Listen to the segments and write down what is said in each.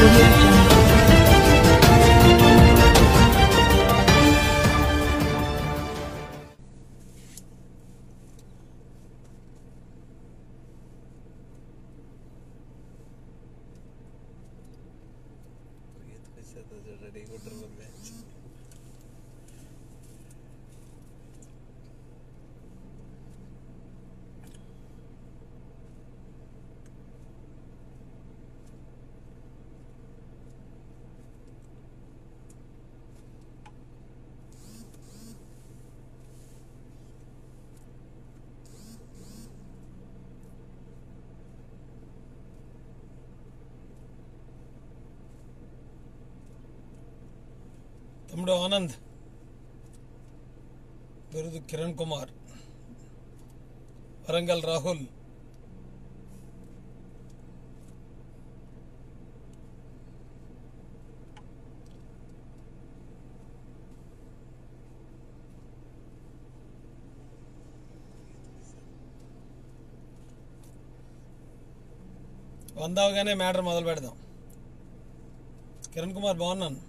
Audio Jungle. తమ్ముడు ఆనంద్, బిరుదు కిరణ్ కుమార్, వరంగల్ రాహుల్, వందవగానే మ్యాటర్ మొదలు పెడదాం. కిరణ్ కుమార్ బాగున్నాను.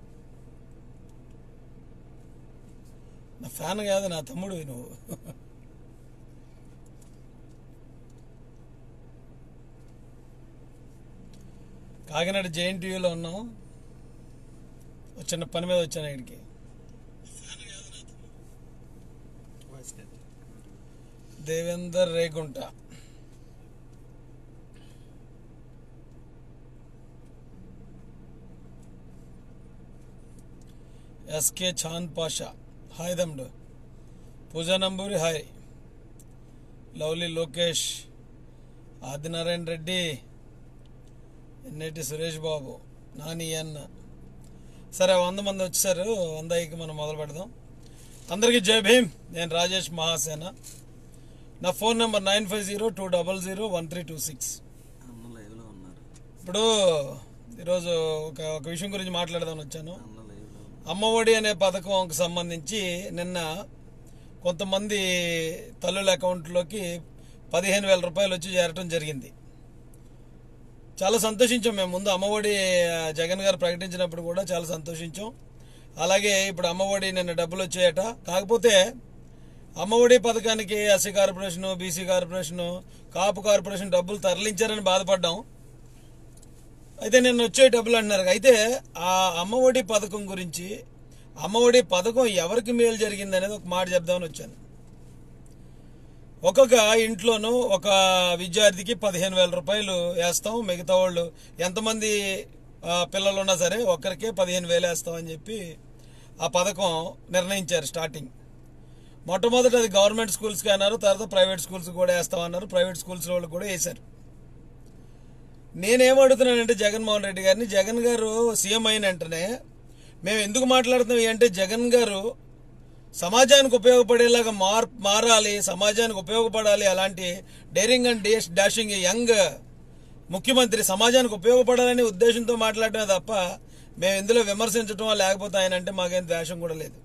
నా ఫ్యాన్ కాదు, నా తమ్ముడు నువ్వు. కాకినాడ JNTUలో ఉన్నాం. చిన్న పని మీద వచ్చాను ఇక్కడికి. దేవేందర్ రేగుంట, SK చాంద్ పాషా, హాయ్ తమ్ముడు. Pooja Namburi hi. Lovely Lokesh, Adinarayana Reddy, NIT Suresh Babu, Nani అన్న. సరే, 100 మంది వచ్చారు. 100కి మనం మొదలు పెడదాం. అందరికీ జై భీమ్. నేను రాజేష్ మహాసేన. నా ఫోన్ నెంబర్ 9502001326. ఇప్పుడు ఈరోజు ఒక విషయం గురించి మాట్లాడదామని వచ్చాను. అమ్మఒడి అనే పథకంకి సంబంధించి నిన్న కొంతమంది తల్లుల అకౌంట్లోకి 15,000 రూపాయలు వచ్చి చేరటం జరిగింది. చాలా సంతోషించాం మేము. ముందు అమ్మఒడి జగన్ గారు ప్రకటించినప్పుడు కూడా చాలా సంతోషించాం. అలాగే ఇప్పుడు అమ్మఒడి నిన్న డబ్బులు వచ్చాయట. కాకపోతే అమ్మఒడి పథకానికి SC corporation, BC corporation, Kapu corporation డబ్బులు తరలించారని బాధపడ్డాం. అయితే నిన్న వచ్చే డబ్బులు అంటున్నారు. అయితే ఆ అమ్మఒడి పథకం గురించి, అమ్మఒడి పథకం ఎవరికి మేలు జరిగింది అనేది ఒక మాట చెప్దామని వచ్చాను. ఒక్కొక్క ఇంట్లోనూ ఒక విద్యార్థికి 15,000 రూపాయలు వేస్తాం. మిగతా వాళ్ళు ఎంతమంది పిల్లలు ఉన్నా సరే ఒక్కరికే 15,000 వేస్తామని చెప్పి ఆ పథకం నిర్ణయించారు. స్టార్టింగ్ మొట్టమొదట అది గవర్నమెంట్ స్కూల్స్కి అన్నారు, తర్వాత ప్రైవేట్ స్కూల్స్కి కూడా వేస్తామన్నారు. ప్రైవేట్ స్కూల్స్ వాళ్ళు కూడా వేశారు. నేనేమడుగుతున్నానంటే జగన్మోహన్ రెడ్డి గారిని, జగన్ గారు సీఎం అయిన వెంటనే మేము ఎందుకు మాట్లాడుతున్నాం అంటే జగన్ గారు సమాజానికి ఉపయోగపడేలాగా మారాలి, సమాజానికి ఉపయోగపడాలి, అలాంటి డేరింగ్ అండ్ డాషింగ్ యంగ్ ముఖ్యమంత్రి సమాజానికి ఉపయోగపడాలనే ఉద్దేశంతో మాట్లాడటమే తప్ప మేము ఇందులో విమర్శించడం లేకపోతే ఆయన అంటే మాకేం ద్వేషం కూడా లేదు.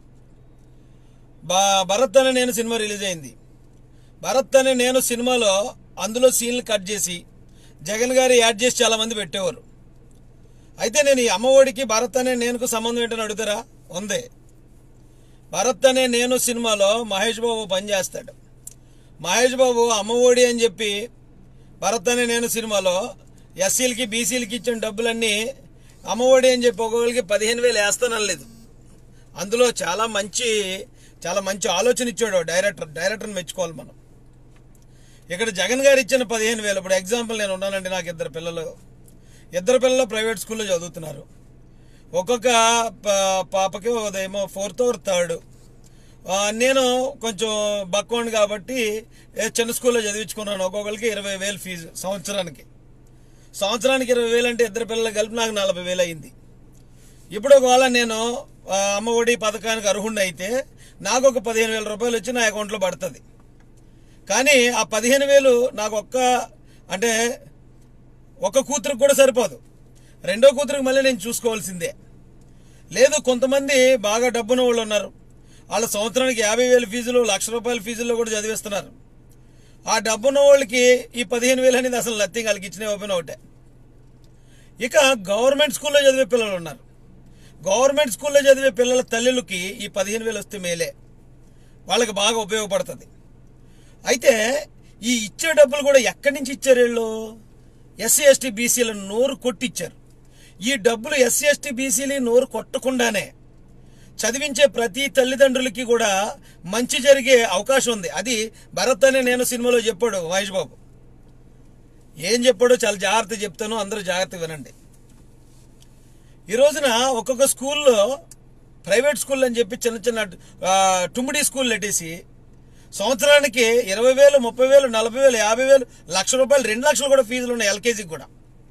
భరత్ అనే నేను సినిమా రిలీజ్ అయింది. భరత్ అనే నేను సినిమాలో అందులో సీన్లు కట్ చేసి జగన్ గారు యాడ్ చేసి చాలా మంది పెట్టేవారు. అయితే నేను ఈ అమ్మఒడికి భరత్ అనే నేనుకు సంబంధం ఏంటని అడుగుతారా? ఉంది. భరత్ అనే నేను సినిమాలో మహేష్ బాబు పనిచేస్తాడు. మహేష్ బాబు అమ్మఒడి అని చెప్పి భరత్ అనే నేను సినిమాలో SCలకి BCలకి ఇచ్చిన డబ్బులన్నీ అమ్మఒడి అని చెప్పి ఒక్కొక్కరికి 15,000 వేస్తానలేదు. అందులో చాలా మంచి ఆలోచన ఇచ్చాడు డైరెక్టర్ని మెచ్చుకోవాలి మనం. ఇక్కడ జగన్ గారు ఇచ్చిన 15,000, ఇప్పుడు ఎగ్జాంపుల్ నేను ఉన్నానండి. నాకు ఇద్దరు పిల్లలు ప్రైవేట్ స్కూల్లో చదువుతున్నారు. ఒక్కొక్క పాపకి ఉదయమో 4th or 3rd. నేను కొంచెం బక్కోండి కాబట్టి చిన్న స్కూల్లో చదివించుకున్నాను. ఒక్కొక్కరికి 20,000 ఫీజు సంవత్సరానికి 20,000 అంటే ఇద్దరు పిల్లలు కలిపి నాకు 40,000 అయింది. ఇప్పుడు ఒకవేళ నేను అమ్మఒడి పథకానికి అర్హుడిని అయితే నాకు ఒక 15,000 రూపాయలు వచ్చి నా అకౌంట్లో పడుతుంది. కానీ ఆ 15,000 నాకు ఒక కూతురికి కూడా సరిపోదు. రెండో కూతురికి మళ్ళీ నేను చూసుకోవాల్సిందే. లేదు, కొంతమంది బాగా డబ్బున్న వాళ్ళు ఉన్నారు. వాళ్ళు సంవత్సరానికి 50,000 ఫీజులు, 1,00,000 రూపాయల ఫీజుల్లో కూడా చదివిస్తున్నారు. ఆ డబ్బున్న వాళ్ళకి ఈ 15,000 అనేది అసలు నథింగ్. వాళ్ళకి ఇచ్చిన ఓపెన్ ఒకటే. ఇక గవర్నమెంట్ స్కూల్లో చదివే పిల్లలు ఉన్నారు. గవర్నమెంట్ స్కూల్లో చదివే పిల్లల తల్లులకి ఈ 15,000 వస్తే మేలే, వాళ్ళకి బాగా ఉపయోగపడుతుంది. అయితే ఈ ఇచ్చే డబ్బులు కూడా ఎక్కడి నుంచి ఇచ్చారు వీళ్ళు? ఎస్సీ ఎస్టీ బీసీలను నోరు కొట్టిచ్చారు. ఈ డబ్బులు ఎస్సీ ఎస్టీ బీసీలు నోరు కొట్టకుండానే చదివించే ప్రతి తల్లిదండ్రులకి కూడా మంచి జరిగే అవకాశం ఉంది. అది భరత్ అనే నేను సినిమాలో చెప్పాడు మహేష్ బాబు. ఏం చెప్పాడో చాలా జాగ్రత్త చెప్తాను, అందరూ జాగ్రత్త వినండి. ఈ రోజున ఒక్కొక్క స్కూల్లో ప్రైవేట్ స్కూల్ అని చెప్పి చిన్న చిన్న టుమ్మిడి స్కూల్ పెట్టేసి సంవత్సరానికి 20,000, 30,000, 40,000, 50,000, ₹1,00,000, 2 లక్షలు కూడా ఫీజులు ఉన్నాయి ఎల్కేజీకి కూడా.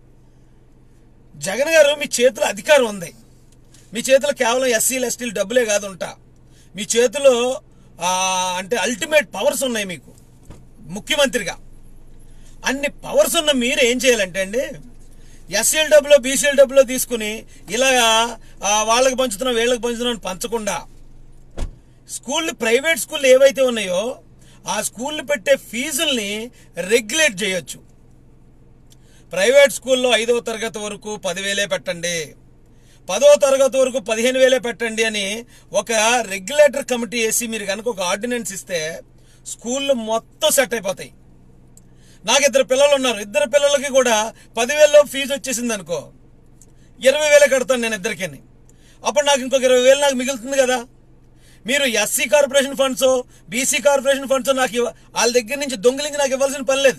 జగన్ గారు మీ చేతిలో అధికారం ఉంది. మీ చేతిలో కేవలం ఎస్సీలు ఎస్టీలు డబ్బులే కాదు ఉంటా, మీ చేతిలో అంటే అల్టిమేట్ పవర్స్ ఉన్నాయి మీకు ముఖ్యమంత్రిగా. అన్ని పవర్స్ ఉన్న మీరు ఏం చేయాలంటే అండి, ఎస్సీల డబ్బులో బీసీల డబ్బులో తీసుకుని ఇలాగా వాళ్ళకి పంచుతున్నాం వీళ్ళకి పంచుతున్నాం పంచకుండా స్కూళ్ళు ప్రైవేట్ స్కూళ్ళు ఏవైతే ఉన్నాయో ఆ స్కూళ్ళు పెట్టే ఫీజుల్ని రెగ్యులేట్ చేయొచ్చు. ప్రైవేట్ స్కూల్లో 5వ తరగతి వరకు 10,000 పెట్టండి, 10వ తరగతి వరకు 15,000 పెట్టండి అని ఒక రెగ్యులేటర్ కమిటీ వేసి మీరు కనుక ఒక ఆర్డినెన్స్ ఇస్తే స్కూళ్ళు మొత్తం సెట్ అయిపోతాయి. నాకు 2 పిల్లలు ఉన్నారు, 2 పిల్లలకి కూడా 10,000లో ఫీజు వచ్చేసింది అనుకో, 20,000 కడతాను నేను ఇద్దరికి. అప్పుడు నాకు ఇంకొక 20,000 నాకు మిగులుతుంది కదా. మీరు SC corporation funds BC corporation funds నాకు వాళ్ళ దగ్గర నుంచి దొంగిలించి నాకు ఇవ్వాల్సిన పని లేదు.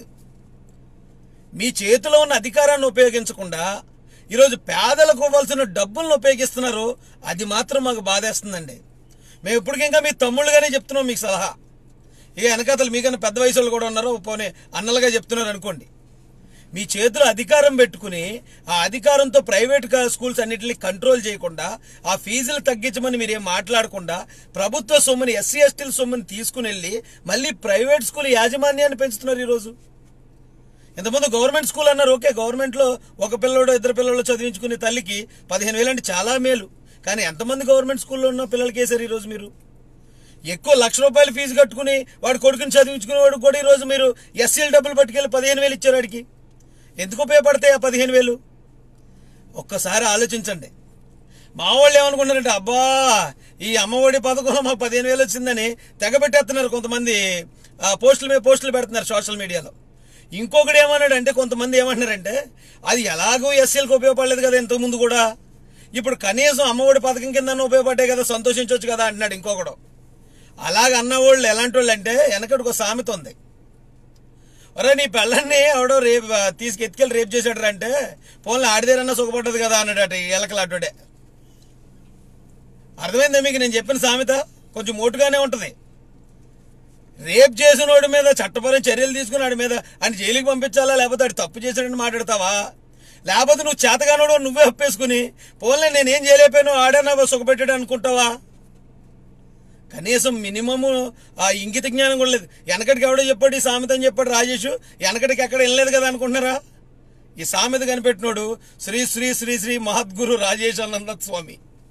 మీ చేతిలో ఉన్న అధికారాన్ని ఉపయోగించకుండా ఈరోజు పేదలకు ఇవ్వాల్సిన డబ్బులను ఉపయోగిస్తున్నారు. అది మాత్రం మాకు బాధేస్తుందండి. మేము ఇప్పటికింకా మీ తమ్ముళ్ళుగానే చెప్తున్నాం మీకు సలహా. ఇక వెనకాతలు మీకన్నా పెద్ద వయసు వాళ్ళు కూడా ఉన్నారు, పోనీ అన్నలుగా చెప్తున్నారు అనుకోండి. మీ చేతిలో అధికారం పెట్టుకుని ఆ అధికారంతో ప్రైవేట్ స్కూల్స్ అన్నింటినీ కంట్రోల్ చేయకుండా ఆ ఫీజులు తగ్గించమని మీరేం మాట్లాడకుండా ప్రభుత్వ సొమ్ముని ఎస్సీ ఎస్టీల సొమ్ముని తీసుకుని వెళ్ళి మళ్ళీ ప్రైవేట్ స్కూల్ యాజమాన్యాన్ని పెంచుతున్నారు. ఈరోజు ఇంతకుముందు గవర్నమెంట్ స్కూల్ అన్నారు, ఓకే, గవర్నమెంట్లో ఒక పిల్లడు 2 పిల్లలు చదివించుకునే తల్లికి 15,000 అంటే చాలా మేలు. కానీ ఎంతమంది గవర్నమెంట్ స్కూల్లో ఉన్న పిల్లలకి వేసారు ఈరోజు మీరు? ఎక్కువ ₹1,00,000 ఫీజు కట్టుకుని వాడు కొడుకుని చదివించుకునేవాడు కూడా ఈరోజు మీరు ఎస్సీల డబ్బులు పట్టుకెళ్ళి 15,000 ఇచ్చారు. వాడికి ఎందుకు ఉపయోగపడతాయి ఆ 15,000? ఒక్కసారి ఆలోచించండి. మా వాళ్ళు ఏమనుకుంటారంటే, అబ్బా ఈ అమ్మఒడి పథకంలో మాకు 15,000 వచ్చిందని తెగబెట్టేస్తున్నారు. కొంతమంది పోస్టుల మీద పోస్టులు పెడుతున్నారు సోషల్ మీడియాలో. ఇంకొకటి ఏమన్నాడంటే, కొంతమంది ఏమంటున్నారంటే, అది ఎలాగో ఎస్సీలకు ఉపయోగపడలేదు కదా ఇంతకుముందు కూడా, ఇప్పుడు కనీసం అమ్మఒడి పథకం కింద ఉపయోగపడ్డాయి కదా, సంతోషించవచ్చు కదా అంటున్నాడు ఇంకొకడు. అలాగ అన్నవాళ్ళు ఎలాంటి వాళ్ళు అంటే, వెనకటికి ఒక సామెత ఉంది, ఒరే నీ పిల్లల్ని ఎవడో ఎత్తుకెళ్ళి రేపు చేశాడు అంటే పోన్లు ఆడిదేరన్నా సుఖపడ్డది కదా అన్నాడట ఎలకలాటోడే. అర్థమైందా మీకు నేను చెప్పిన సామెత? కొంచెం మోటుగానే ఉంటుంది. రేప్ చేసిన వాడి మీద చట్టపరమైన చర్యలు తీసుకుని వాడి మీద అని జైలుకి పంపించాలా, లేకపోతే వాడు తప్పు చేశాడని మాట్లాడతావా? లేకపోతే నువ్వు చేతగానోడు నువ్వే ఒప్పేసుకుని పోన్లే నేనేం చేయలేకపోయాను ఆడన్నా సుఖపెట్టాడు అనుకుంటావా? కనీసం మినిమము ఆ ఇంగిత జ్ఞానం కూడా లేదు. వెనకటికి ఎవడో చెప్పాడు ఈ సామెత అని చెప్పాడు రాజేష్, వెనకటికి ఎక్కడ వెళ్ళలేదు కదా అనుకుంటున్నారా? ఈ సామెత కనిపెట్టినోడు శ్రీ శ్రీ శ్రీ శ్రీ మహద్గురు రాజేష్ ఆనంద స్వామి.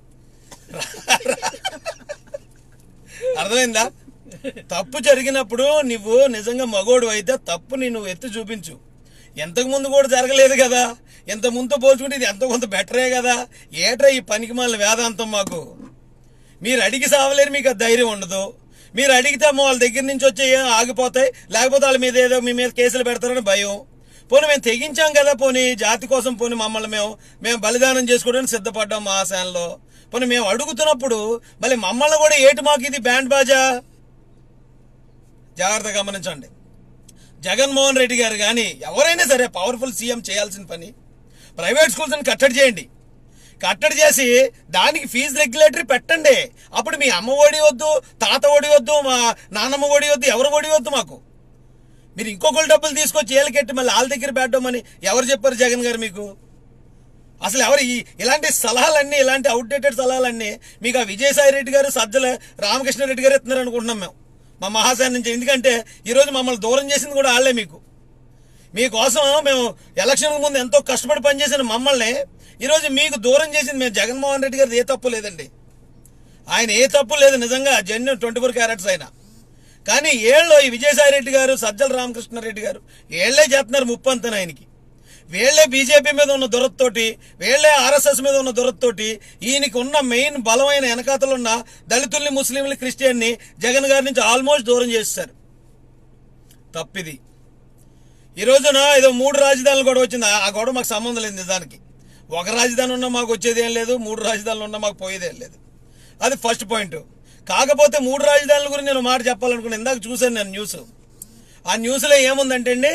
అర్థమైందా? తప్పు జరిగినప్పుడు నువ్వు నిజంగా మగోడు అయితే తప్పుని నువ్వు ఎత్తి చూపించు. ఎంతకు ముందు కూడా జరగలేదు కదా, ఎంత ముందు పోల్చుకుంటే ఇది ఎంతో కొంత బెటరే కదా. ఏట్రా ఈ పనికి మాలిన వేదాంతం మాకు? మీరు అడిగి సావలేరు, మీకు ధైర్యం ఉండదు. మీరు అడిగితే వాళ్ళ దగ్గర నుంచి వచ్చే ఆగిపోతాయి, లేకపోతే వాళ్ళ మీద ఏదో మీ మీద కేసులు పెడతారని భయం. పోనీ మేము తెగించాం కదా, పోనీ జాతి కోసం పోనీ మమ్మల్ని మేము బలిదానం చేసుకోవడానికి సిద్ధపడ్డాం మా ఆశయంలో. పోనీ మేము అడుగుతున్నప్పుడు మళ్ళీ మమ్మల్ని కూడా ఏటి మాకు ఇది బ్యాండ్ బాజా? జాగ్రత్తగా గమనించండి. జగన్మోహన్ రెడ్డి గారు కానీ ఎవరైనా సరే పవర్ఫుల్ సీఎం చేయాల్సిన పని ప్రైవేట్ స్కూల్స్ని కట్టడి చేయండి. కట్టడి చేసి దానికి ఫీజు రెగ్యులేటరీ పెట్టండి. అప్పుడు మీ అమ్మ ఒడి వద్దు, తాత ఒడి వద్దు, మా నాన్నమ్మ ఒడి వద్దు, ఎవరు ఒడి వద్దు మాకు. మీరు ఇంకొకరు డబ్బులు తీసుకొచ్చి ఏళ్ళకెట్టి మళ్ళీ వాళ్ళ దగ్గర పెట్టమని ఎవరు చెప్పారు జగన్ గారు మీకు? అసలు ఎవరు ఇలాంటి సలహాలన్నీ, ఇలాంటి అవుట్డేటెడ్ సలహాలన్నీ మీకు ఆ విజయసాయి రెడ్డి గారు, సజ్జల రామకృష్ణారెడ్డి గారు ఇస్తున్నారు అనుకుంటున్నాం మేము మా మహాశాయ నుంచి. ఎందుకంటే ఈరోజు మమ్మల్ని దూరం చేసింది కూడా వాళ్ళే. మీకోసం మేము ఎలక్షన్ ముందు ఎంతో కష్టపడి పనిచేసిన మమ్మల్ని ఈరోజు మీకు దూరం చేసింది మేము. జగన్మోహన్ రెడ్డి గారిది ఏ తప్పు లేదండి, ఆయన ఏ తప్పు లేదు, నిజంగా జెన్యూన్ 24 క్యారెట్స్ అయినా. కానీ ఏళ్ళు ఈ విజయసాయి రెడ్డి గారు, సజ్జల రామకృష్ణారెడ్డి గారు ఏళ్లే చేస్తున్నారు ముప్పంతన ఆయనకి. వీళ్లే బీజేపీ మీద ఉన్న దురదతోటి, వీళ్లే ఆర్ఎస్ఎస్ మీద ఉన్న దురదతోటి, ఈయనకి ఉన్న మెయిన్ బలమైన వెనకాతలున్న దళితుల్ని, ముస్లింలు, క్రిస్టియన్ని జగన్ గారి నుంచి ఆల్మోస్ట్ దూరం చేస్తారు. తప్పిది. ఈ రోజున ఏదో 3 రాజధానులు గొడవ వచ్చింది. ఆ గొడవ మాకు సంబంధం లేదు. నిజానికి ఒక రాజధాని ఉన్నా మాకు వచ్చేదేం లేదు, 3 రాజధానులు ఉన్నా మాకు పోయేదేం లేదు. అది ఫస్ట్ పాయింట్. కాకపోతే 3 రాజధానుల గురించి నేను మాట చెప్పాలనుకున్నాను. ఇందాక చూశాను నేను న్యూస్. ఆ న్యూస్లో ఏముందంటే అండి,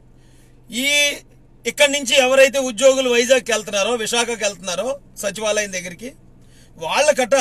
ఇక్కడి నుంచి ఎవరైతే ఉద్యోగులు వైజాగ్కి వెళ్తున్నారో, విశాఖకి వెళ్తున్నారో సచివాలయం దగ్గరికి, వాళ్ళకట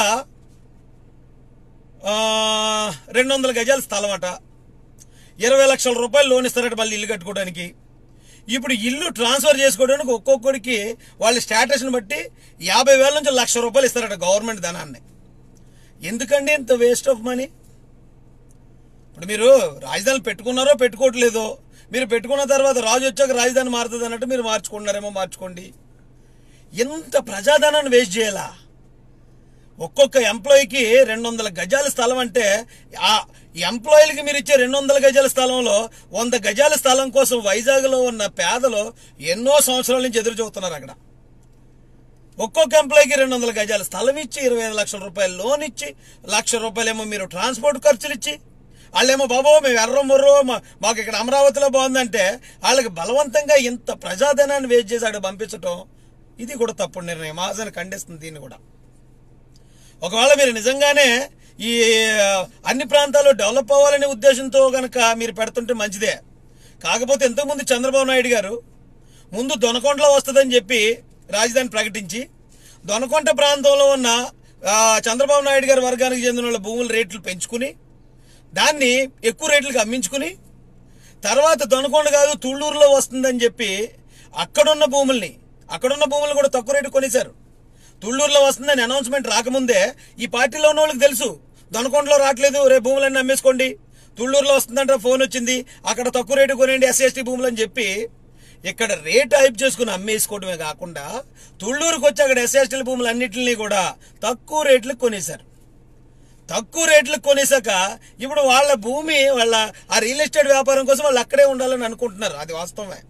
200 గజాల స్థలం అట, 20 లక్షల రూపాయలు లోన్ ఇస్తారట మళ్ళీ ఇల్లు కట్టుకోవడానికి. ఇప్పుడు ఇల్లు ట్రాన్స్ఫర్ చేసుకోవడానికి ఒక్కొక్కడికి వాళ్ళ స్టేటస్ని బట్టి 50,000 నుంచి 1,00,000 రూపాయలు ఇస్తారట గవర్నమెంట్ ధనాన్ని. ఎందుకండి ఇంత వేస్ట్ ఆఫ్ మనీ? ఇప్పుడు మీరు రాజధాని పెట్టుకున్నారో పెట్టుకోవట్లేదో, మీరు పెట్టుకున్న తర్వాత రాజు వచ్చాక రాజధాని మారుతుంది అన్నట్టు మీరు మార్చుకున్నారేమో, మార్చుకోండి. ఎంత ప్రజాధనాన్ని వేస్ట్ చేయాలా? ఒక్కొక్క ఎంప్లాయీకి 200 గజాల స్థలం అంటే, ఆ ఎంప్లాయీలకి మీరు ఇచ్చే 200 గజాల స్థలంలో 100 గజాల స్థలం కోసం వైజాగ్లో ఉన్న పేదలు ఎన్నో సంవత్సరాల నుంచి ఎదురు చూస్తున్నారు. అక్కడ ఒక్కొక్క ఎంప్లాయీకి 200 గజాల స్థలం ఇచ్చి, 25 లక్షల రూపాయలు లోన్ ఇచ్చి, 1,00,000 రూపాయలేమో మీరు ట్రాన్స్పోర్ట్ ఖర్చులు ఇచ్చి, వాళ్ళేమో బాబో మేము ఎర్రమొర్రో మాకు ఇక్కడ అమరావతిలో బాగుందంటే వాళ్ళకి బలవంతంగా ఇంత ప్రజాధనాన్ని వేస్ట్ చేసి అక్కడ పంపించటం, ఇది కూడా తప్పుడు నిర్ణయం. మహాజన్ ఖండిస్తుంది దీన్ని కూడా. ఒకవేళ మీరు నిజంగానే ఈ అన్ని ప్రాంతాలు డెవలప్ అవ్వాలనే ఉద్దేశంతో కనుక మీరు పెడుతుంటే మంచిదే. కాకపోతే ఇంతకుముందు చంద్రబాబు నాయుడు గారు ముందు దొనకొండలో వస్తుందని చెప్పి రాజధాని ప్రకటించి, దొనకొండ ప్రాంతంలో ఉన్న చంద్రబాబు నాయుడు గారి వర్గానికి చెందిన వాళ్ళ భూముల రేట్లు పెంచుకుని, దాన్ని ఎక్కువ రేట్లకు అమ్మించుకుని, తర్వాత దొనకొండ కాదు తుళ్ళూరులో వస్తుందని చెప్పి అక్కడున్న భూముల్ని కూడా తక్కువ రేటు కొనేశారు. తుళ్ళూరులో వస్తుందని అనౌన్స్మెంట్ రాకముందే ఈ పార్టీలో ఉన్న వాళ్ళకి తెలుసు, దొనకొండలో రావట్లేదు, రేపు భూములన్నీ అమ్మేసుకోండి, తుళ్ళూరులో వస్తుందంటే ఫోన్ వచ్చింది, అక్కడ తక్కువ రేటు కొనేయండి SC/ST భూములు అని చెప్పి ఇక్కడ రేట్ హైప్ చేసుకుని అమ్మేసుకోవడమే కాకుండా తుళ్ళూరుకు వచ్చి అక్కడ SC/ST భూములు అన్నింటినీ కూడా తక్కువ రేట్లకు కొనేశారు. తక్కువ రేట్లకు కొనేసాక ఇప్పుడు వాళ్ళ భూమి, వాళ్ళ ఆ రియల్ ఎస్టేట్ వ్యాపారం కోసం వాళ్ళు అక్కడే ఉండాలని అనుకుంటున్నారు. అది వాస్తవమే.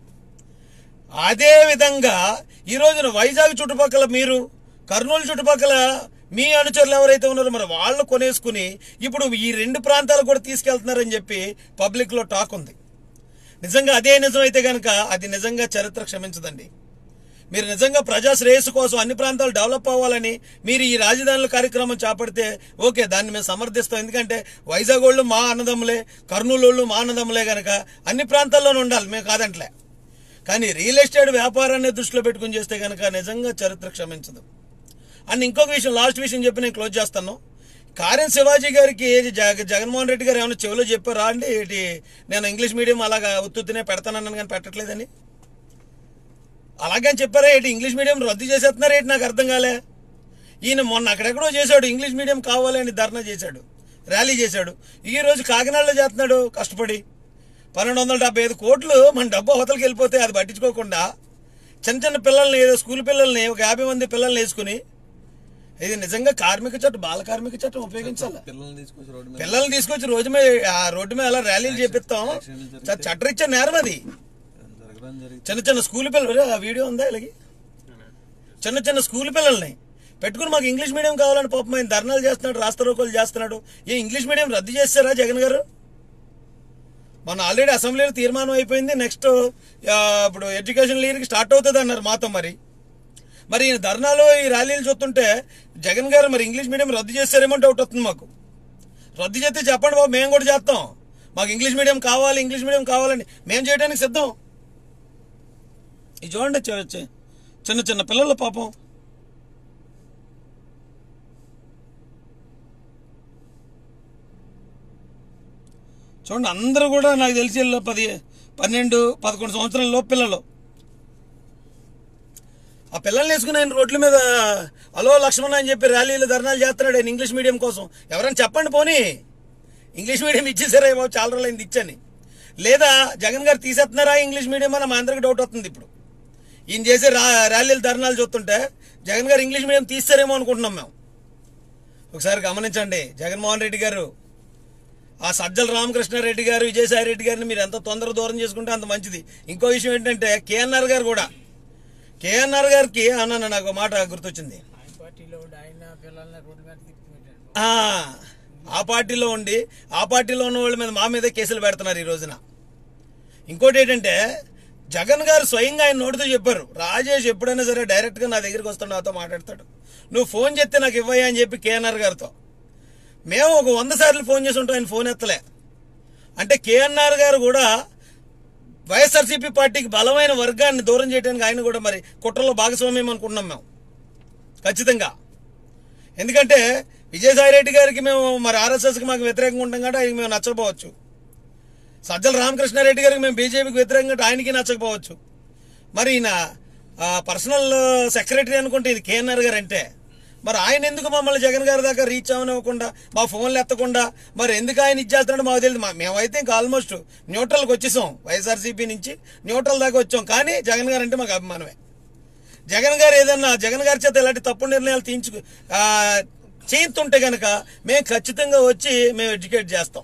అదే విధంగా ఈ రోజున వైజాగ్ చుట్టుపక్కల, మీరు కర్నూలు చుట్టుపక్కల మీ అనుచరులు ఎవరైతే ఉన్నారో మరి వాళ్ళు కొనేసుకుని ఇప్పుడు ఈ 2 ప్రాంతాలు కూడా తీసుకెళ్తున్నారని చెప్పి పబ్లిక్లో టాక్ ఉంది. నిజంగా అదే నిజమైతే కనుక అది నిజంగా చరిత్ర క్షమించదండి. మీరు నిజంగా ప్రజా శ్రేయస్సు కోసం అన్ని ప్రాంతాలు డెవలప్ అవ్వాలని మీరు ఈ రాజధానుల కార్యక్రమం చేపడితే ఓకే, దాన్ని మేము సమర్థిస్తాం. ఎందుకంటే వైజాగ్ వాళ్ళు మా అన్నదమ్ములే, కర్నూలు వాళ్ళు మా అన్నదమ్ములే కనుక అన్ని ప్రాంతాల్లోనూ ఉండాలి, మేము కాదంటలే. కానీ రియల్ ఎస్టేట్ వ్యాపారాన్ని దృష్టిలో పెట్టుకుని చేస్తే కనుక నిజంగా చరిత్ర క్షమించదు. అండ్ ఇంకొక విషయం, లాస్ట్ విషయం చెప్పి నేను క్లోజ్ చేస్తాను. కారెన్ శివాజీ గారికి జగన్మోహన్ రెడ్డి గారు ఏమైనా చెవిలో చెప్పారా అండి, ఏంటి నేను ఇంగ్లీష్ మీడియం అలాగా ఉత్తునే పెడతానన్నాను కానీ పెట్టట్లేదని? అలాగని చెప్పారా ఏంటి? ఇంగ్లీష్ మీడియం రద్దు చేసేస్తున్నారా ఏంటి? నాకు అర్థం కాలే. ఈయన మొన్న అక్కడెక్కడో చేశాడు, ఇంగ్లీష్ మీడియం కావాలని ధర్నా చేశాడు, ర్యాలీ చేశాడు. ఈరోజు కాకినాడలో చేస్తున్నాడు కష్టపడి. 1275 కోట్లు మన డబ్బు అవతలకి వెళ్ళిపోతే అది పట్టించుకోకుండా చిన్న పిల్లల్ని, ఏదో స్కూల్ పిల్లల్ని, ఒక 50 మంది పిల్లల్ని వేసుకుని, ఇది నిజంగా కార్మిక చట్టం, బాల కార్మిక చట్టం ఉపయోగించాలి. పిల్లల్ని తీసుకొచ్చి రోడ్డు మీద అలా ర్యాలీలు చేపిస్తాం, చట్టరీత్యా నేరం అది. చిన్న స్కూల్ పిల్లలు, ఆ వీడియో ఉందా ఇలాగే, చిన్న స్కూల్ పిల్లల్ని పెట్టుకుని మాకు ఇంగ్లీష్ మీడియం కావాలని పాపం ఆయన ధర్నాలు చేస్తున్నాడు, రాస్తారోకోలు చేస్తున్నాడు. ఇంగ్లీష్ మీడియం రద్దు చేస్తారా జగన్ గారు? మన ఆల్రెడీ అసెంబ్లీలో తీర్మానం అయిపోయింది, నెక్స్ట్ ఇప్పుడు ఎడ్యుకేషన్ లీడ్కి స్టార్ట్ అవుతుంది అన్నారు మాతో. మరి ఈ ధర్నాలు, ఈ ర్యాలీలు చూస్తుంటే జగన్ గారు మరి ఇంగ్లీష్ మీడియం రద్దు చేస్తారేమో డౌట్ వస్తుంది మాకు. రద్దు చేస్తే చెప్పండి బాబు, మేము కూడా చేస్తాం. మాకు ఇంగ్లీష్ మీడియం కావాలని మేము చేయడానికి సిద్ధం. ఇది చూడండి, చిన్న పిల్లల పాపం. చూడండి, అందరూ కూడా నాకు తెలిసి 10, 12, 11 సంవత్సరాల లోపు పిల్లలు. ఆ పిల్లల్ని వేసుకుని ఆయన రోడ్ల మీద అలో లక్ష్మణ అని చెప్పి ర్యాలీలు ధర్నాలు చేస్తున్నాడు ఆయన ఇంగ్లీష్ మీడియం కోసం. ఎవరైనా చెప్పండి పోనీ, ఇంగ్లీష్ మీడియం ఇచ్చేసారా ఏమో, చాలా రోజులు అయింది ఇచ్చని. లేదా జగన్ గారు తీసేస్తున్నారా ఇంగ్లీష్ మీడియం అని మా అందరికి డౌట్ వస్తుంది. ఇప్పుడు ఈయన చేసే ర్యాలీలు ధర్నాలు చూస్తుంటే జగన్ గారు ఇంగ్లీష్ మీడియం తీస్తారేమో అనుకుంటున్నాం మేము. ఒకసారి గమనించండి, జగన్మోహన్ రెడ్డి గారు ఆ సజ్జల రామకృష్ణారెడ్డి గారు విజయసాయి రెడ్డి గారిని మీరు ఎంత తొందర దూరం చేసుకుంటే అంత మంచిది. ఇంకో విషయం ఏంటంటే కేఎన్ఆర్ గారు కూడా, కేఎన్ఆర్ గారికి అన్న నాకు మాట గుర్తొచ్చింది, ఆ పార్టీలో ఉండి ఆ పార్టీలో ఉన్న వాళ్ళ మీద మా మీద కేసులు పెడుతున్నారు ఈ రోజున. ఇంకోటి ఏంటంటే జగన్ గారు స్వయంగా ఆయన నోటితో చెప్పారు, రాజేష్ ఎప్పుడైనా సరే డైరెక్ట్గా నా దగ్గరికి వస్తాడు, నాతో మాట్లాడతాడు, నువ్వు ఫోన్ చేస్తే నాకు ఇవ్వయ్యా అని చెప్పి కేఎన్ఆర్ గారితో. మేము ఒక 100 సార్లు ఫోన్ చేసి ఉంటాం, ఆయన ఫోన్ ఎత్తలే. అంటే కేఎన్ఆర్ గారు కూడా వైఎస్ఆర్సీపీ పార్టీకి బలమైన వర్గాన్ని దూరం చేయడానికి ఆయన కూడా మరి కుట్రలో భాగస్వామ్యం అనుకుంటున్నాం మేము ఖచ్చితంగా. ఎందుకంటే విజయసాయి రెడ్డి గారికి మేము మరి ఆర్ఎస్ఎస్కి మాకు వ్యతిరేకంగా ఉంటాం కాబట్టి ఆయనకి మేము నచ్చకపోవచ్చు, సజ్జల రామకృష్ణారెడ్డి గారికి మేము బీజేపీకి వ్యతిరేకంగా ఆయనకి నచ్చకపోవచ్చు. మరి ఈయన పర్సనల్ సెక్రటరీ అనుకుంటే ఇది కేఎన్ఆర్ గారు అంటే మరి ఆయన ఎందుకు మమ్మల్ని జగన్ గారి దాకా రీచ్ అవనివ్వకుండా, మా ఫోన్లు ఎత్తకుండా మరి ఎందుకు ఆయన ఇచ్చేస్తున్నాడో మాకు తెలియదు. మేమైతే ఇంకా ఆల్మోస్ట్ న్యూట్రల్కి వచ్చేసాం, వైఎస్ఆర్సీపీ నుంచి న్యూట్రల్ దాకా వచ్చాం. కానీ జగన్ గారు అంటే మాకు అభిమానమే. జగన్ గారు ఏదన్నా జగన్ గారి చేత ఇలాంటి తప్పుడు నిర్ణయాలు చేయిస్తుంటే కనుక మేము ఖచ్చితంగా వచ్చి మేము ఎడ్యుకేట్ చేస్తాం.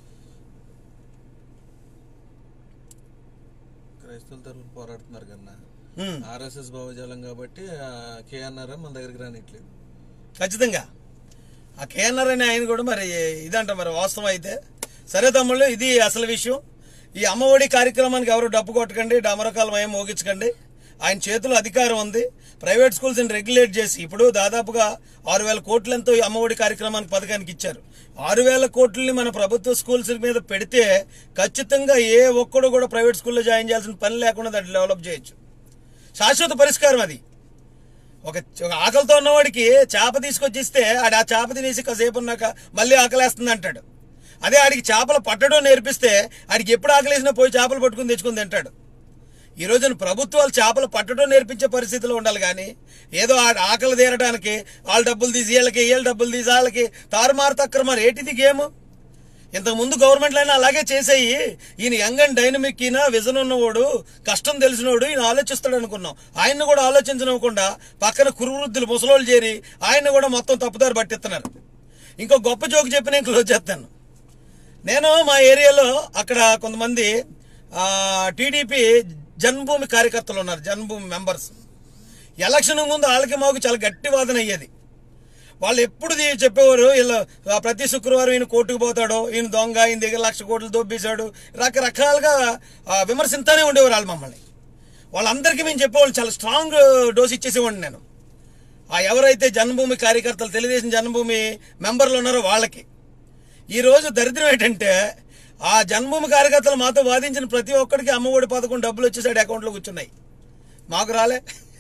క్రైస్తవుల తరఫున పోరాడుతున్నారు కన్నా ఆర్ఎస్ఎస్ భావజాలం కాబట్టి కేఎన్ఆర్ మన దగ్గరికి రానిట్లేదు. ఖచ్చితంగా ఆ కేఎన్ఆర్ అని ఆయన కూడా మరి ఇదంట మరి వాస్తవం అయితే. సరే తమ్ముళ్ళు, ఇది అసలు విషయం. ఈ అమ్మఒడి కార్యక్రమానికి ఎవరు డబ్బు కొట్టకండి, డమరకాలం ఏం మోగించకండి. ఆయన చేతిలో అధికారం ఉంది. ప్రైవేట్ స్కూల్స్ని రెగ్యులేట్ చేసి ఇప్పుడు దాదాపుగా 6,000 కోట్లతో ఈ అమ్మఒడి కార్యక్రమానికి పథకానికి ఇచ్చారు. 6,000 కోట్లని మన ప్రభుత్వ స్కూల్స్ మీద పెడితే ఖచ్చితంగా ఏ ఒక్కడు కూడా ప్రైవేట్ స్కూల్లో జాయిన్ చేయాల్సిన పని లేకుండా దాన్ని డెవలప్ చేయొచ్చు. శాశ్వత పరిష్కారం అది. ఒక ఆకలితో ఉన్నవాడికి చేప తీసుకొచ్చిస్తే ఆడు ఆ చేప తినేసి కాసేపు ఉన్నాక మళ్ళీ ఆకలేస్తుంది అంటాడు. అదే ఆడికి చేపలు పట్టడం నేర్పిస్తే ఆడికి ఎప్పుడు ఆకలేసినా పోయి చేపలు పట్టుకుని తెచ్చుకుని తింటాడు. ఈ రోజున ప్రభుత్వాలు చేపలు పట్టడం నేర్పించే పరిస్థితిలో ఉండాలి కానీ ఏదో ఆకలి తీరడానికి వాళ్ళ డబ్బులు తీసి వీళ్ళ డబ్బులు తీసి వాళ్ళకి తారుమారు తక్కరమారు ఏటిది గేమ్. ఇంతకుముందు గవర్నమెంట్లు అయినా అలాగే చేసేయి. ఈయన యంగ్ అండ్ డైనమిక్, ఈయన విజన్ ఉన్నవాడు, కష్టం తెలిసినవాడు, ఈయన ఆలోచిస్తాడు అనుకున్నాం. ఆయన్ని కూడా ఆలోచించనివ్వకుండా పక్కన కురువృద్ధులు ముసలోళ్ళు చేరి ఆయన్ని కూడా మొత్తం తప్పుదారి పట్టిస్తున్నారు. ఇంకో గొప్ప జోక్ చెప్పి నేను క్లోజ్ చేస్తాను. నేను మా ఏరియాలో అక్కడ కొంతమంది టీడీపీ జన్మభూమి కార్యకర్తలు ఉన్నారు, జన్మభూమి మెంబర్స్. ఎలక్షన్ ముందు వాళ్ళకి మాకు చాలా గట్టి వాదన అయ్యేది. వాళ్ళు ఎప్పుడు చెప్పేవారు, వీళ్ళు ప్రతి శుక్రవారం ఈయన కోర్టుకు పోతాడు, ఈయన దొంగ, ఈయన దగ్గర 1,00,000 కోట్లు దొబ్బేశాడు, రకరకాలుగా విమర్శిస్తూనే ఉండేవారు వాళ్ళు మమ్మల్ని. వాళ్ళందరికీ మేము చెప్పేవాళ్ళు, చాలా స్ట్రాంగ్ డోస్ ఇచ్చేసేవాడిని నేను. ఎవరైతే జన్మభూమి కార్యకర్తలు, తెలుగుదేశం జన్మభూమి మెంబర్లు ఉన్నారో వాళ్ళకి. ఈరోజు దరిద్రం ఏంటంటే ఆ జన్మభూమి కార్యకర్తలు మాతో వాదించిన ప్రతి ఒక్కడికి అమ్మఒడి పథకం డబ్బులు వచ్చేసాడు అకౌంట్లో కూర్చున్నాయి, మాకు రాలే.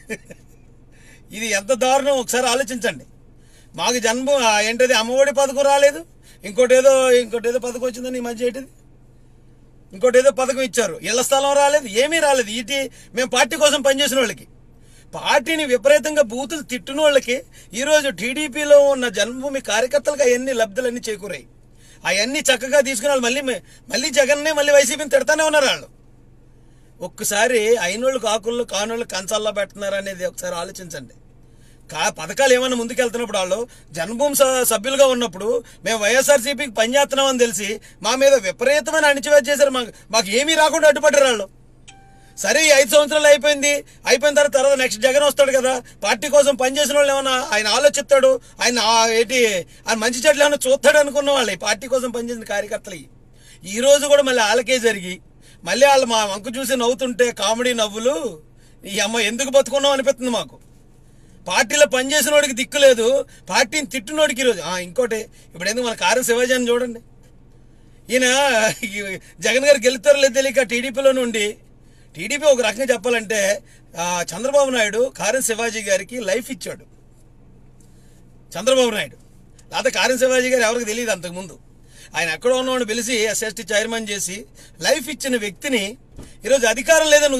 ఇది ఎంత దారుణం ఒకసారి ఆలోచించండి. మాకు ఏంటది అమ్మఒడి పథకం రాలేదు, ఇంకోటి ఏదో పథకం వచ్చిందని ఈ మధ్య ఏంటిది ఇంకోటి ఏదో పథకం ఇచ్చారు, ఇళ్ల స్థలం రాలేదు, ఏమీ రాలేదు. మేము పార్టీ కోసం పనిచేసిన వాళ్ళకి, పార్టీని విపరీతంగా బూతులు తిట్టిన వాళ్ళకి ఈరోజు టీడీపీలో ఉన్న జన్మభూమి కార్యకర్తలకు అవన్నీ లబ్ధులన్నీ చేకూరాయి. అవన్నీ చక్కగా తీసుకుని వాళ్ళు మళ్ళీ జగన్నే మళ్ళీ వైసీపీని తిడతానే ఉన్నారు వాళ్ళు. ఒక్కసారి అయినోళ్ళు కాకుళ్ళు కానోళ్ళు కంచాల్లో పెడుతున్నారు అనేది ఒకసారి ఆలోచించండి. పథకాలు ఏమైనా ముందుకెళ్తున్నప్పుడు వాళ్ళు జన్మభూమి సభ్యులుగా ఉన్నప్పుడు మేము వైఎస్ఆర్సీపీకి పనిచేస్తున్నామని తెలిసి మా మీద విపరీతమైన అణిచివేత చేశారు. మాకు ఏమీ రాకుండా అడ్డుపడ్డారు వాళ్ళు. సరే 5 సంవత్సరాలు అయిపోయిన తర్వాత నెక్స్ట్ జగన్ వస్తాడు కదా, పార్టీ కోసం పనిచేసిన వాళ్ళు ఏమన్నా ఆయన ఆలోచిస్తాడు, ఆయన మంచి చెట్లు ఏమైనా చూస్తాడు అనుకున్న వాళ్ళు పార్టీ కోసం పనిచేసిన కార్యకర్తలు ఈ రోజు కూడా మళ్ళీ వాళ్ళకే జరిగి మళ్ళీ వాళ్ళు మా వంక చూసి నవ్వుతుంటే కామెడీ నవ్వులు, ఈ అమ్మ ఎందుకు బతుకున్నాం అనిపిస్తుంది మాకు. పార్టీలో పనిచేసిన వాడికి దిక్కు లేదు, పార్టీని తిట్టినోడికి ఈరోజు. ఇంకోటి ఇప్పుడు ఎందుకు మన కారం శివాజీ అని చూడండి, ఈయన జగన్ గారు గెలుతారో లేదు తెలియక టీడీపీలో నుండి, టీడీపీ ఒక రకంగా చెప్పాలంటే చంద్రబాబు నాయుడు కారం శివాజీ గారికి లైఫ్ ఇచ్చాడు. చంద్రబాబు నాయుడు లేకపోతే కారం శివాజీ గారు ఎవరికి తెలియదు అంతకుముందు. ఆయన ఎక్కడో ఉన్నవాడిని పిలిచి ఎస్ఎస్టీ చైర్మన్ చేసి లైఫ్ ఇచ్చిన వ్యక్తిని ఈరోజు అధికారం లేదని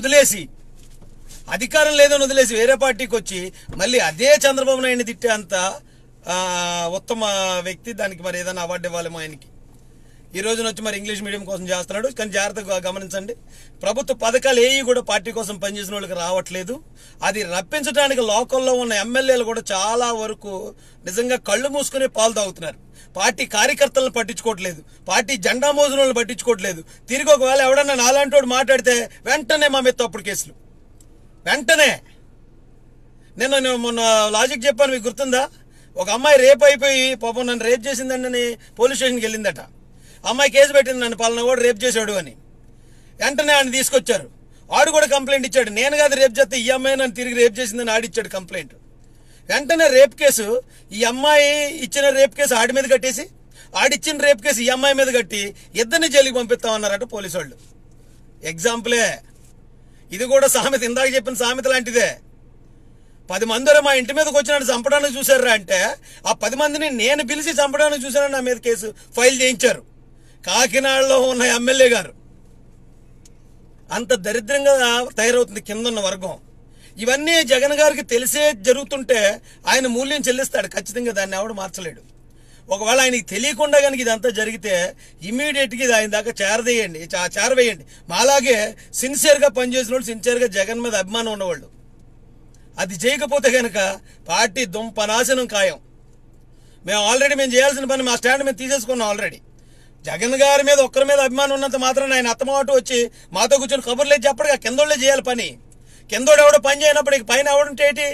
వదిలేసి వేరే పార్టీకి వచ్చి మళ్ళీ అదే చంద్రబాబు నాయుడిని తిట్టే అంత ఉత్తమ వ్యక్తి. దానికి మరి ఏదైనా అవార్డు ఇవ్వాలేమో ఆయనకి. ఈ రోజున వచ్చి మరి ఇంగ్లీష్ మీడియం కోసం చేస్తున్నాడు. కానీ జాగ్రత్తగా గమనించండి, ప్రభుత్వ పథకాలు ఏవి కూడా పార్టీ కోసం పనిచేసిన వాళ్ళకి రావట్లేదు. అది రప్పించడానికి లోకల్లో ఉన్న ఎమ్మెల్యేలు కూడా చాలా వరకు నిజంగా కళ్ళు మూసుకునే పాలు తాగుతున్నారు. పార్టీ కార్యకర్తలను పట్టించుకోవట్లేదు, పార్టీ జెండా మోసిన వాళ్ళని పట్టించుకోవట్లేదు. తిరిగి ఒకవేళ ఎవడన్నా నాలాంటి మాట్లాడితే వెంటనే మా మీద తప్పుడు కేసులు. వెంటనే నేను మొన్న లాజిక్ చెప్పాను, మీకు గుర్తుందా? ఒక అమ్మాయి రేప్ అయిపోయి పాపం నన్ను రేప్ చేసిందండి పోలీస్ స్టేషన్కి వెళ్ళిందట. అమ్మాయి కేసు పెట్టింది, నన్ను పలానా కూడా రేప్ చేశాడు అని. వెంటనే ఆయన తీసుకొచ్చారు, ఆడు కూడా కంప్లైంట్ ఇచ్చాడు. నేను కాదు రేప్ చేస్తే ఈ అమ్మాయి నన్ను తిరిగి రేప్ చేసిందని ఆడిచ్చాడు కంప్లైంట్. వెంటనే రేప్ కేసు, ఈ అమ్మాయి ఇచ్చిన రేప్ కేసు ఆడి మీద కట్టేసి ఆడిచ్చిన రేప్ కేసు ఈ అమ్మాయి మీద కట్టి ఇద్దరిని జైలుకి పంపిస్తామన్నారట పోలీసు వాళ్ళు. ఎగ్జాంపులే ఇది కూడా. సామెత, ఇందాక చెప్పిన సామెత లాంటిదే. 10 మంది మా ఇంటి మీదకి వచ్చినట్టు చంపడానికి చూశారా అంటే, ఆ 10 మందిని నేను పిలిచి చంపడానికి చూశానని నా మీద కేసు ఫైల్ చేయించారు కాకినాడలో ఉన్న ఎమ్మెల్యే గారు. అంత దరిద్రంగా తయారవుతుంది కిందన్న వర్గం. ఇవన్నీ జగన్ గారికి తెలిసే జరుగుతుంటే ఆయన మూల్యం చెల్లిస్తాడు ఖచ్చితంగా, దాన్ని ఎవడు మార్చలేడు. ఒకవేళ ఆయనకి తెలియకుండా కనుక ఇదంతా జరిగితే ఇమీడియట్గా ఇది ఆయన దాకా చేరవేయండి. మాలాగే సిన్సియర్గా పనిచేసిన వాళ్ళు, సిన్సియర్గా జగన్ మీద అభిమానం ఉన్నవాళ్ళు. అది చేయకపోతే కనుక పార్టీ దుంపనాశనం ఖాయం. మేము చేయాల్సిన పని, మా స్టాండ్ మేము తీసేసుకున్నాం ఆల్రెడీ. జగన్ గారి మీద ఒక్కరి మీద అభిమానం ఉన్నంత మాత్రం ఆయన అత్తమాటు వచ్చి మాతో కూర్చొని కబుర్లేదు చెప్పడుగా. కిందోళ్ళే చేయాలి పని. కిందోడు ఎవడో పని చేయనప్పుడు ఇక పైన ఎవడుంటే ఏంటి?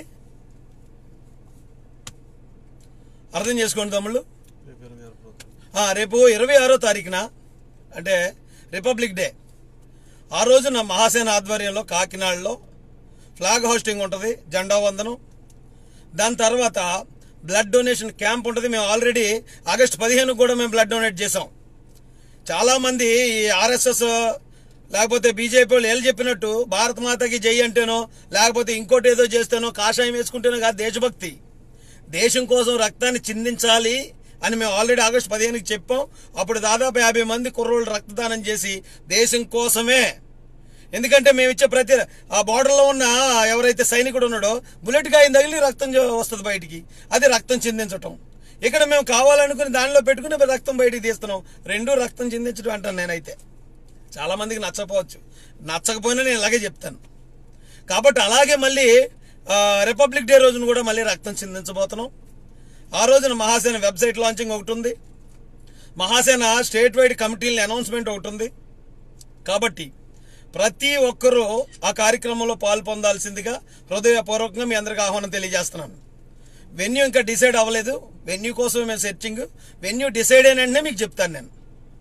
అర్థం చేసుకోండి తమ్ముళ్ళు. రేపు 26వ తారీఖున అంటే రిపబ్లిక్ డే, ఆ రోజు నా మహాసేన ఆధ్వర్యంలో కాకినాడలో ఫ్లాగ్ హోస్టింగ్ ఉంటుంది, జెండా వందనం. దాని తర్వాత బ్లడ్ డొనేషన్ క్యాంప్ ఉంటుంది. మేము ఆల్రెడీ ఆగస్టు 15 కూడా మేము బ్లడ్ డొనేట్ చేసాం. చాలామంది ఈ ఆర్ఎస్ఎస్ లేకపోతే బీజేపీ వాళ్ళు ఏళ్ళు చెప్పినట్టు భారత మాతకి జై అంటేనో లేకపోతే ఇంకోటి ఏదో చేస్తేనో కాషాయం వేసుకుంటేనో కాదు దేశభక్తి. దేశం కోసం రక్తాన్ని చిందించాలి అని మేము ఆల్రెడీ ఆగస్టు 15కి చెప్పాం. అప్పుడు దాదాపు 50 మంది కుర్రోళ్ళు రక్తదానం చేసి దేశం కోసమే. ఎందుకంటే మేము ఇచ్చే ప్రతి ఆ బార్డర్లో ఉన్న ఎవరైతే సైనికుడు ఉన్నాడో బుల్లెట్గా ఆయన తగిలి రక్తం వస్తుంది బయటికి, అది రక్తం చిందించటం. ఇక్కడ మేము కావాలనుకుని దానిలో పెట్టుకుని రక్తం బయటికి తీస్తున్నాం. రెండూ రక్తం చిందించడం అంటాను నేనైతే. చాలా మందికి నచ్చకపోవచ్చు, నచ్చకపోయినా నేను ఇలాగే చెప్తాను. కాబట్టి అలాగే మళ్ళీ రిపబ్లిక్ డే రోజున కూడా మళ్ళీ రక్తం చిందించబోతున్నాం. ఆ రోజున మహాసేన వెబ్సైట్ లాంచింగ్ ఒకటి ఉంది, మహాసేన స్టేట్ వైడ్ కమిటీల అనౌన్స్మెంట్ ఒకటి ఉంది. కాబట్టి ప్రతి ఒక్కరూ ఆ కార్యక్రమంలో పాల్పొందాల్సిందిగా హృదయపూర్వకంగా మీ అందరికీ ఆహ్వానం తెలియజేస్తున్నాను. వెన్యూ ఇంకా డిసైడ్ అవ్వలేదు, వెన్యూ కోసం మేము సెర్చింగ్. వెన్యూ డిసైడ్ అయినంటే మీకు చెప్తాను. నేను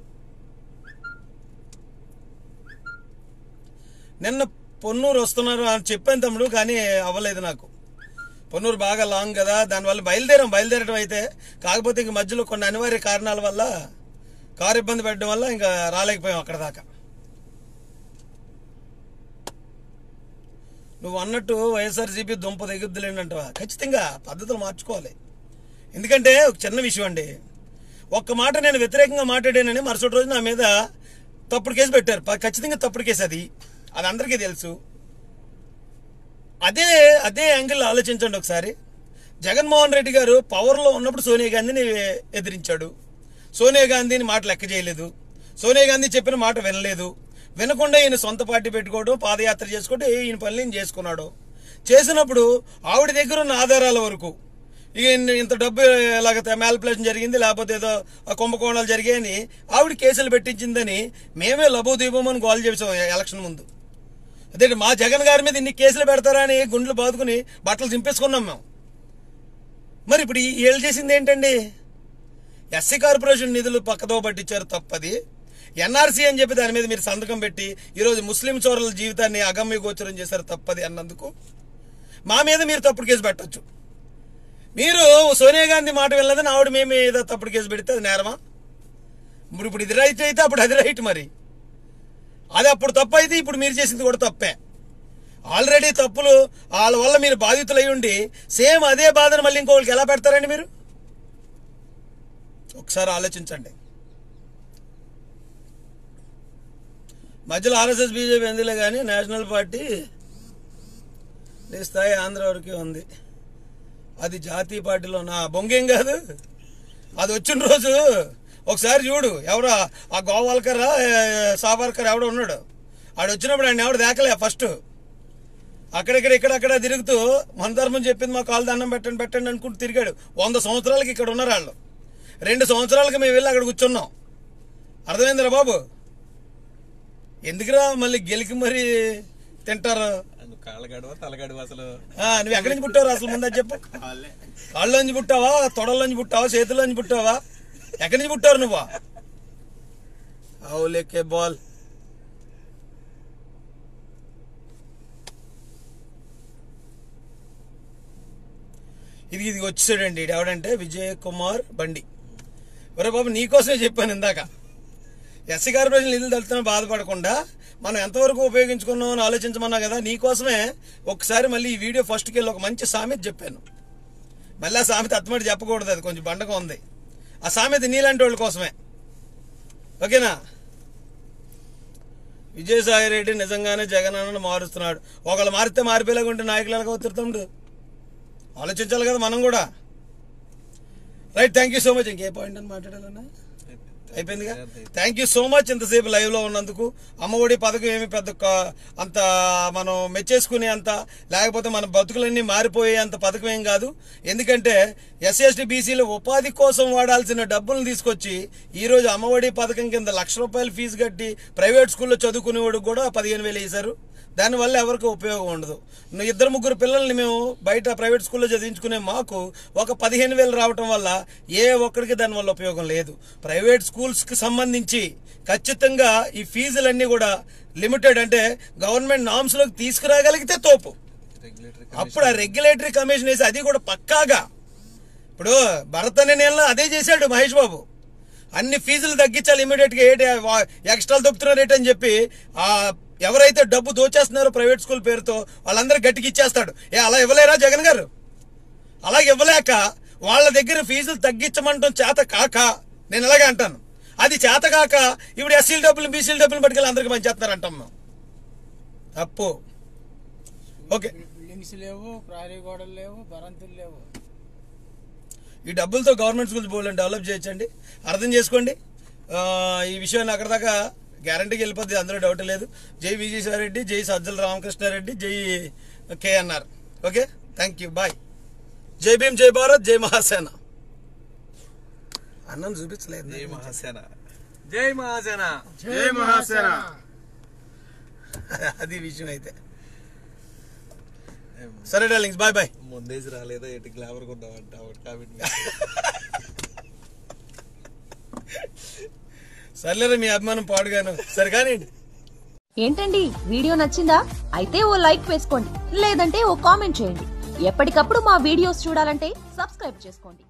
నిన్న పొన్నూరు వస్తున్నారు అని చెప్పాను తమ్ముడు, కానీ అవ్వలేదు నాకు. పొన్నూరు బాగా లాంగ్ కదా, దానివల్ల బయలుదేరడం అయితే, కాకపోతే ఇంక మధ్యలో కొన్ని అనివార్య కారణాల వల్ల కారు ఇబ్బంది పెట్టడం వల్ల ఇంకా రాలేకపోయాం అక్కడ దాకా. నువ్వు అన్నట్టు వైఎస్ఆర్సీపీ దుంప దిగుద్దులేంటవా? ఖచ్చితంగా పద్ధతులు మార్చుకోవాలి. ఎందుకంటే ఒక చిన్న విషయం అండి, ఒక్క మాట నేను వ్యతిరేకంగా మాట్లాడానని మరుసటి రోజు నా మీద తప్పుడు కేసు పెట్టారు. ఖచ్చితంగా తప్పుడు కేసు అది అందరికీ తెలుసు. అదే యాంగిల్ ఆలోచించండి ఒకసారి. జగన్మోహన్ రెడ్డి గారు పవర్లో ఉన్నప్పుడు సోనియా గాంధీని ఎదిరించాడు. సోనియా గాంధీని మాట లెక్క చేయలేదు, సోనియా గాంధీ చెప్పిన మాట వినలేదు. వినకుండా ఈయన సొంత పార్టీ పెట్టుకోవడం, పాదయాత్ర చేసుకోవడం, ఈయన పనులు చేసుకున్నాడు. చేసినప్పుడు ఆవిడ దగ్గర ఉన్న ఆధారాల వరకు ఇంత డబ్బు ఇలాగ మ్యాల్పులేషన్ జరిగింది, లేకపోతే ఏదో కుంభకోణాలు జరిగాయని ఆవిడ కేసులు పెట్టించిందని మేమే లబోదీపమని గోల్ చేసాం ఎలక్షన్ ముందు. అదే మా జగన్ గారి మీద ఇన్ని కేసులు పెడతారా అని గుండెలు బాదుకుని బట్టలు చింపేసుకున్నాం మేము. మరి ఇప్పుడు వీళ్ళు చేసింది ఏంటండి? ఎస్సీ కార్పొరేషన్ నిధులు పక్కదో పట్టించారు, తప్పది. ఎన్ఆర్సీ అని చెప్పి దాని మీద మీరు సంతకం పెట్టి ఈరోజు ముస్లిం చోరల జీవితాన్ని అగమ్య గోచరం చేశారు, తప్పది అన్నందుకు మా మీద మీరు తప్పుడు కేసు పెట్టచ్చు. మీరు సోనియా గాంధీ మాట వెళ్ళదని ఆవిడ మేము ఏదో తప్పుడు కేసు పెడితే అది నేరమా? ఇప్పుడు ఇది రైట్ అయితే అప్పుడు అది రైట్. మరి అది అప్పుడు తప్పు అయితే ఇప్పుడు మీరు చేసింది కూడా తప్పే. ఆల్రెడీ తప్పులు వాళ్ళ వల్ల మీరు బాధితులై ఉండి సేమ్ అదే బాధను మళ్ళీ ఇంకోళ్ళకి ఎలా పెడతారండి మీరు? ఒకసారి ఆలోచించండి. మధ్యలో ఆర్ఎస్ఎస్ బీజేపీ ఎందులే కానీ నేషనల్ పార్టీ స్థాయి ఆంధ్ర వరకు ఉంది. అది జాతీయ పార్టీలో నా బొంగేం కాదు. అది వచ్చిన రోజు ఒకసారి చూడు, ఎవరో ఆ గోవాల్కర్ సావర్కర్ ఎవడో ఉన్నాడు, ఆడు వచ్చినప్పుడు ఆయన ఎవడు దాకలే. ఫస్ట్ ఇక్కడక్కడ తిరుగుతూ మన ధర్మం చెప్పింది మా కాలు దండం పెట్టండి అనుకుంటూ తిరిగాడు. 100 సంవత్సరాలకి ఇక్కడ ఉన్నారు వాళ్ళు. 2 సంవత్సరాలుగా మేము వెళ్ళి అక్కడ కూర్చున్నాం. అర్థమైందిరా బాబు? ఎందుకురా మళ్ళీ గెలికి మరి తింటారు? కాళ్ళగడవ తలగడవ అసలు. నువ్వు ఎక్కడి నుంచి పుట్టావు అసలు ముందు చెప్పు. కాళ్ళలోంచి పుట్టావా, తొడల్లోంచి పుట్టావా, చేతుల్లోంచి పుట్టావా, ఎక్కడి నుంచి పుట్టారు నువ్వు? అవులేకే బాల్. ఇది వచ్చేసాడండి. ఎవడంటే విజయ్ కుమార్ బండి. ఒరే బాబు నీకోసమే చెప్పాను ఇందాక, ఎస్సీ కార్పొరేషన్ నిధులు తలుతున్నా బాధపడకుండా మనం ఎంతవరకు ఉపయోగించుకున్నాం అని ఆలోచించమన్నా కదా. నీకోసమే ఒకసారి మళ్ళీ ఈ వీడియో ఫస్ట్కి వెళ్ళి ఒక మంచి సామెత చెప్పాను. మళ్ళీ ఆ సామెత అత్తమటి చెప్పకూడదు, అది కొంచెం బండగా ఉంది. ఆ సామెత నీలాంటి వాళ్ళ కోసమే, ఓకేనా? విజయసాయి రెడ్డి నిజంగానే జగన్ అన్నను మారుస్తున్నాడు. ఒకళ్ళు మారితే మారిపోయేలాగా ఉంటే నాయకులు ఎలాగ అవుతాడు? ఆలోచించాలి కదా మనం కూడా. Right, thank you so much. ఇంకే పాయింట్ అని మాట్లాడాలన్నా అయిపోయిందిగా. థ్యాంక్ యూ సో మచ్ ఇంతసేపు లైవ్ లో ఉన్నందుకు. అమ్మఒడి పథకం ఏమి పెద్ద అంత మనం మెచ్చేసుకునే అంత, లేకపోతే మన బతుకులన్నీ మారిపోయే అంత పథకం ఏం కాదు. ఎందుకంటే ఎస్సీ ఎస్టీ బీసీలు ఉపాధి కోసం వాడాల్సిన డబ్బులను తీసుకొచ్చి ఈరోజు అమ్మఒడి పథకం కింద ₹1,00,000 ఫీజు కట్టి ప్రైవేట్ స్కూల్లో చదువుకునేవాడు కూడా 15,000 వేశారు. దానివల్ల ఎవరికి ఉపయోగం ఉండదు. 2-3 పిల్లల్ని మేము బయట ప్రైవేట్ స్కూల్లో చదివించుకునే మాకు ఒక 15,000 రావటం వల్ల ఏ ఒక్కడికి దానివల్ల ఉపయోగం లేదు. ప్రైవేట్ స్కూల్స్కి సంబంధించి ఖచ్చితంగా ఈ ఫీజులన్నీ కూడా లిమిటెడ్, అంటే గవర్నమెంట్ నామ్స్లోకి తీసుకురాగలిగితే తోపు. అప్పుడు ఆ రెగ్యులేటరీ కమిషన్ వేసి అది కూడా పక్కాగా. ఇప్పుడు భరత్ అనే నెలలో అదే చేశాడు మహేష్ బాబు. అన్ని ఫీజులు తగ్గించాలి ఇమీడియట్గా, ఏంటి ఎక్స్ట్రాలు దొబ్బుతున్నారు ఏంటి అని చెప్పి ఎవరైతే డబ్బు దోచేస్తున్నారో ప్రైవేట్ స్కూల్ పేరుతో వాళ్ళందరూ గట్టికి ఇచ్చేస్తాడు. అలా ఇవ్వలేరా జగన్ గారు? అలాగే ఇవ్వలేక వాళ్ళ దగ్గర ఫీజులు తగ్గించమంటాం చేత కాక, నేను ఇలాగే అంటాను, అది చేత కాక ఇప్పుడు ఎస్సీల డబ్బులు బీసీల డబ్బులు పట్టుకెళ్ళి అందరికి మంచి చేస్తున్నారు అంటాం మేము. తప్పు. ఓకే, బిల్డింగ్స్ లేవు, ప్రహరీ గోడలు లేవు, భరంతులు లేవు. ఈ డబ్బులతో గవర్నమెంట్ స్కూల్స్ బోర్డు డెవలప్ చేయొచ్చండి. అర్థం చేసుకోండి. ఈ విషయాన్ని అక్కడ దాకా గ్యారంటీకి వెళ్ళిపోద్ది, అందులో డౌట్ లేదు. జై విజయసాయి రెడ్డి, జై సజ్జల రామకృష్ణారెడ్డి, జై KNR. Okay, thank you, bye. జై భీమ్, జై భారత్, జై మహాసేన. అన్నం చూపించలేదు. జై మహాసేన, జై మహాసేన, జై మహాసేన. అది విషయం అయితే. సరే డార్లింగ్స్, బాయ్ బాయ్. ముందేసి రాలేదా ఎటు గ్లామర్ కొన్నావంట కాబట్టి. సర్లేరా, మీ అభిమానం పాడుగాను. సరే కానీ ఏంటండి, వీడియో నచ్చిందా? అయితే ఓ లైక్ వేసుకోండి, లేదంటే ఓ కామెంట్ చేయండి. ఎప్పటికప్పుడు మా వీడియోస్ చూడాలంటే సబ్స్క్రైబ్ చేసుకోండి.